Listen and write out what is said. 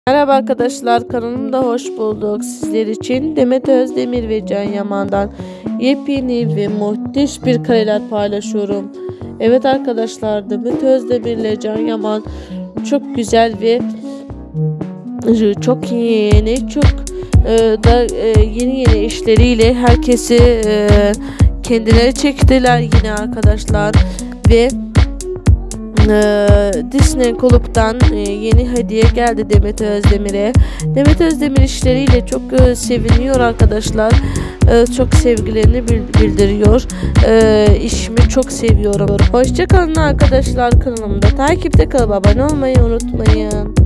Merhaba arkadaşlar, kanalımda hoş bulduk. Sizler için Demet Özdemir ve Can Yaman'dan yepyeni ve muhteşem bir kareler paylaşıyorum. Evet arkadaşlar, Demet Özdemir ile Can Yaman çok güzel ve çok yeni işleriyle herkesi kendileri çektiler yine arkadaşlar ve Disney Kulüp'ten yeni hediye geldi Demet Özdemir'e. Demet Özdemir işleriyle çok seviniyor arkadaşlar. Çok sevgilerini bildiriyor. İşimi çok seviyorum. Hoşça kalın arkadaşlar, kanalımda takipte kalıp abone olmayı unutmayın.